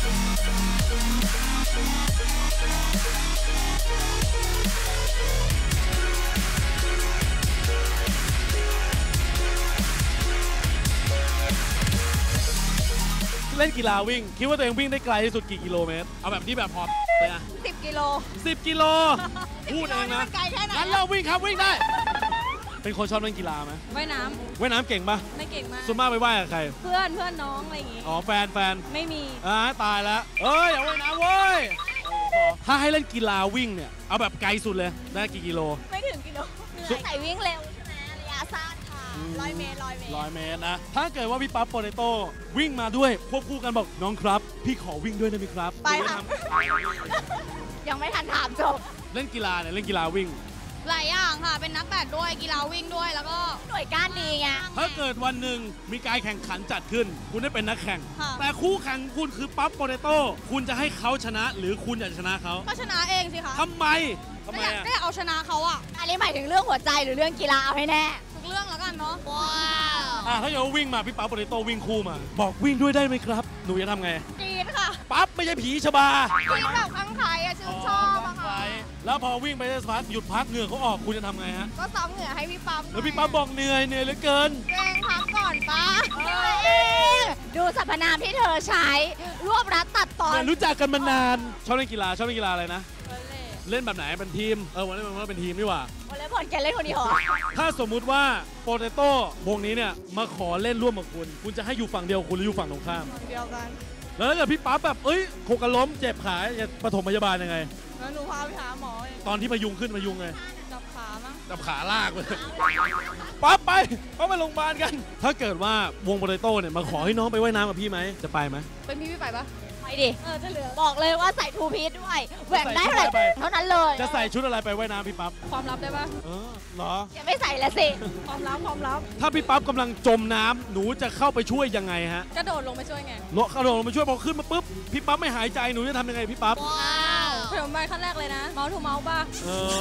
เล่นกีฬาวิ่งคิดว่าตัวเองวิ่งได้ไกลที่สุดกี่กิโลเมตรเอาแบบที่แบบพอเลยอะ 10 กิโล 10 กิโลพูดเองนะงั้นเราวิ่งครับวิ่งได้เป็นคนชอบเล่นกีฬาไหมว่ายน้ำเก่งปะไม่เก่งมากส่วนมากไปว่ายกับใครเพื่อนน้องอะไรอย่างงี้อ๋อแฟนไม่มีตายแล้วอย่าว่ายน้ำเว้ยถ้าให้เล่นกีฬาวิ่งเนี่ยเอาแบบไกลสุดเลยได้กี่กิโลไม่ถึงกิโลใส่วิ่งเร็วใช่ไหมระยะสั้นค่ะ100 เมตร100 เมตรนะถ้าเกิดว่าพี่ปั๊บโปเตโต้วิ่งมาด้วยควบคู่กันบอกน้องครับพี่ขอวิ่งด้วยได้ไหมครับไปค่ะยังไม่ทันถามจบเล่นกีฬาเนี่ยเล่นกีฬาวิ่งหลายอย่างค่ะเป็นนักแบดด้วยกีฬาวิ่งด้วยแล้วก็หน่วยก้านดีไงถ้าเกิดวันหนึ่งมีการแข่งขันจัดขึ้นคุณได้เป็นนักแข่งแต่คู่แข่งคุณคือปั๊บโปเตโต้คุณจะให้เขาชนะหรือคุณอยากชนะเขาก็ชนะเองสิคะทำไมได้เอาชนะเขาอ่ะอันนี้หมายถึงเรื่องหัวใจหรือเรื่องกีฬาเอาให้แน่ทุกเรื่องแล้วกันเนาะว้าวถ้าเกิดวิ่งมาพี่ปั๊บโปเตโต้วิ่งคู่มาบอกวิ่งด้วยได้ไหมครับหนูจะทำไงกรี๊ดค่ะปั๊บไม่ใช่ผีชบากรี๊ดแบบข้างใครอะชื่นชอบอะค่ะแล้วพอวิ่งไปได้สักพักหยุดพักเหงื่อเขาออกคุณจะทำไงฮะก็ซ้อมเหงื่อให้พี่ปั๊บแล้วพี่ปั๊บบอกเหนื่อยเหลือเกินเร่งพักก่อนป้าดูสรรพนามที่เธอใช้รวบรัดตัดตอนรู้จักกันมานานชอบเล่นกีฬาอะไรนะเล่นแบบไหนเป็นทีมวันนี้มันเป็นทีมนี่หว่าวอลเลย์บอลแกเล่นคนเดียวถ้าสมมุติว่าโปเตโต้วงนี้เนี่ยมาขอเล่นร่วมกับคุณจะให้อยู่ฝั่งเดียวคุณหรืออยู่ฝั่งตรงข้ามเดียวกันแล้วถ้าเกิดพี่ปั๊บแบบโคกระล้มเจ็บขาจะปฐมพยาบาลยังไงแล้วหนูพาไปหาหมอตอนที่พยุงขึ้นพยุงไงจับขามั้งจับขาลากเลยปั๊บไปโรงพยาบาลกันถ้าเกิดว่าวงโปเตโต้เนี่ยมาขอให้น้องไปว่ายน้ำกับพี่ไหมจะไปไหมเป็นพี่ไปปะไปดิจะเหลือบอกเลยว่าใส่ทูพีซด้วยแหวกได้เท่านั้นเลยจะใส่ชุดอะไรไปว่ายน้ำพี่ปั๊บความลับได้ปะเหรอยังไม่ใส่ละสิความลับถ้าพี่ปั๊บกำลังจมน้ำหนูจะเข้าไปช่วยยังไงฮะกระโดดลงไปช่วยไงกระโดดลงไปช่วยพอขึ้นมาปุ๊บพี่ปั๊บไม่หายใจหนูจะทำยังไงพี่ปั๊บว้าวผมไปขั้นแรกเลยนะเมาส์ทูเมาส์ป่ะ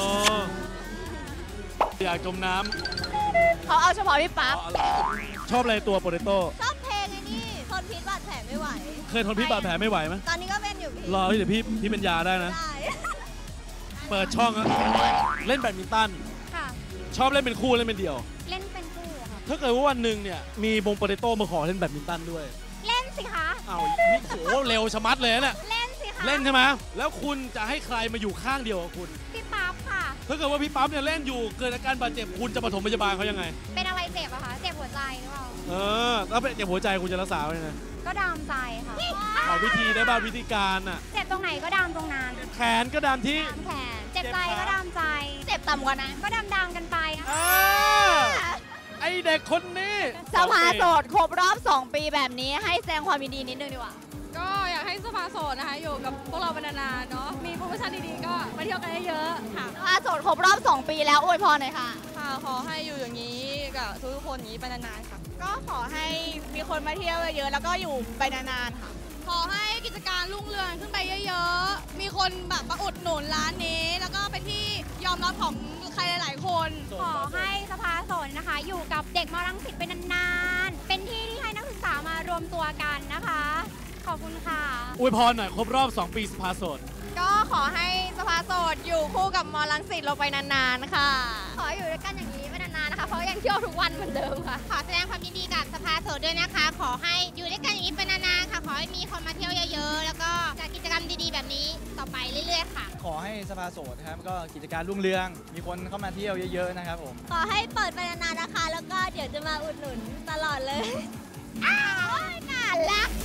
อยากจมน้ำเขาเอาเฉพาะพี่ปั๊บชอบอะไรตัวโปเตโต้ชอบเพลงไอ้นี่ทนพิษบาดแผลไม่ไหวเคยทนพิษบาดแผลไม่ไหวไหมตอนนี้ก็เป็นอยู่พี่รอเดี๋ยวพี่เป็นยาได้นะเปิดช่องเล่นแบดมินตันชอบเล่นเป็นคู่เล่นเป็นเดี่ยวเล่นเป็นคู่ค่ะถ้าเกิดว่าวันหนึ่งเนี่ยมีวงโปเตโต้มาขอเล่นแบดมินตันด้วยเล่นสิคะนี่โหเร็วชะมัดเลยเนี่ยเล่นสิคะเล่นใช่ไหมแล้วคุณจะให้ใครมาอยู่ข้างเดียวกับคุณพี่ปั๊บค่ะถ้าเกิดว่าพี่ปั๊บเนี่ยเล่นอยู่เกิดอาการบาดเจ็บคุณจะปฐมพยาบาลเขายังไงเป็นอะไรเจ็บอะคะเจ็บหัวใจหรือเปล่าแล้วเป็นเจ็บหัวใจคุณจะรักษาไงก็ดามใจค่ะขอวิธีได้บ้างวิธีการอ่ะเจ็บตรงไหนก็ดามตรงนั้นแขนก็ดามที่แขนเจ็บใจก็ดามใจเจ็บต่ำกว่านั้นก็ดามกันไปไอเด็กคนนี้สภาโสดครบรอบ2 ปีแบบนี้ให้แสดงความยินดีนิดนึงดีกว่าก็อยากให้สภาโสดนะคะอยู่กับพวกเราเป็นนานๆเนาะมีโปรโมชั่นดีๆก็มาเที่ยวกันเยอะๆค่ะสภาโสดครบรอบ2 ปีแล้วอวยพรหน่อยค่ะขอให้อยู่อย่างนี้กับทุกคนอย่างนี้ไปนานๆค่ะก็ขอให้มีคนมาเที่ยวเยอะๆแล้วก็อยู่ไปนานๆค่ะขอให้กิจการรุ่งเรืองขึ้นไปเยอะๆมีคนแบบมาอุดหนุนร้านนี้แล้วก็เป็นที่ยอมรับของใครหลายๆคนขอให้สภาโสดนะคะอยู่กับเด็กม.รังสิตเป็นนานๆเป็นที่ที่ให้นักศึกษามารวมตัวกันนะคะขอบคุณค่ะอวยพรหน่อยครบรอบ2 ปีสภาโสดก็ขอให้สภาโสดอยู่คู่กับม.รังสิตเราไปนานๆค่ะขออยู่ด้วยกันอย่างนี้ไปนานๆนะคะเพราะยังเที่ยวทุกวันเหมือนเดิมค่ะขอแสดงความยินดีกับสภาโสดด้วยนะคะขอให้อยู่ด้วยกันอย่างนี้ไปนานๆค่ะขอให้มีคนมาเที่ยวเยอะๆแล้วก็จัดกิจกรรมดีๆแบบนี้ต่อไปเรื่อยๆค่ะขอให้สภาโสดนะครับก็กิจการรุ่งเรืองมีคนเข้ามาเที่ยวเยอะๆนะครับผมขอให้เปิดไปนานๆนะคะแล้วก็เดี๋ยวจะมาอุดหนุนตลอดเลยอ้าวน่ารัก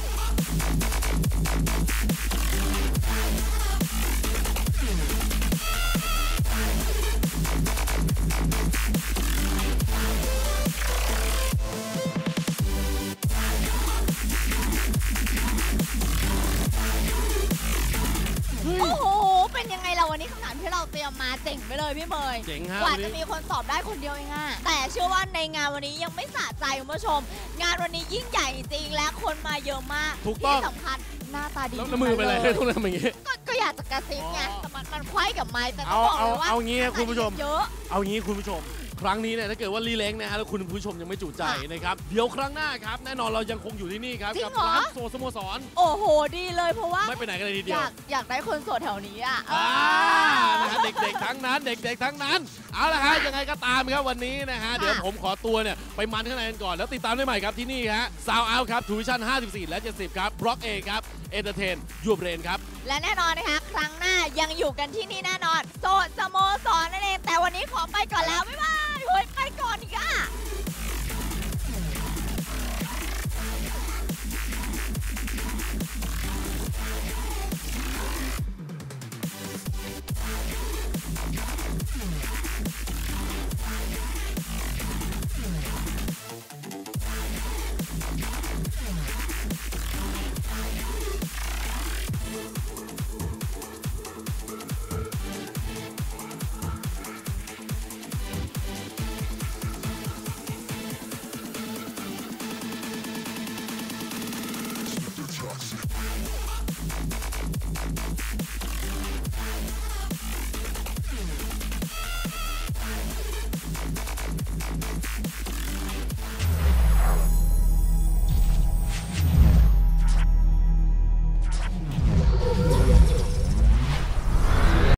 โอ้โหเป็นยังไงเราวันนี้คำถามที่เราเตรียมมาเจ๋งไปเลยพี่เมย์เจ๋งครับกว่าจะมีคนตอบได้คนเดียวเองอะแต่เชื่อว่าในงานวันนี้ยังไม่สะใจคุณผู้ชมงานวันนี้ยิ่งใหญ่จริงและคนมาเยอะมากที่สำคัญหน้าตาดีแล้วมือไปอะไรต้องทำอย่างงี้ก็อยากจะกระซิบไงแต่มันไขว้กับไม้แต่ต้องบอกเลยว่าเอางี้คุณผู้ชมเยอะเอางี้คุณผู้ชมครั้งนี้เนี่ยถ้าเกิดว่ารีเล้งนะฮะแล้วคุณผู้ชมยังไม่จุใจนะครับเดี๋ยวครั้งหน้าครับแน่นอนเรายังคงอยู่ที่นี่ครับกับร้านโซสโมสรโอ้โหดีเลยเพราะว่าไม่ไปไหนกันเลยทีเดียวอยากได้คนโสดแถวนี้อ่ะนะฮะเด็กๆทั้งนั้นเด็กๆทั้งนั้นเอาละฮะยังไงก็ตามครับวันนี้นะฮะเดี๋ยวผมขอตัวเนี่ยไปมันข้างในกันก่อนแล้วติดตามได้ใหม่ครับที่นี่ฮะซาวเอาครับทูวิชั่น54และ70ครับบล็อก A ครับเอนเตอร์เทนยูเบรนครับและแน่นอนนะคะครั้งหน้ายังอยู่กันที่นี่แน่นอนโสดสโมสรนั่นเองแต่วันนี้ขอไปก่อนแล้วบ๊ายบายเฮ้ยไปก่อนอีกอ่ะ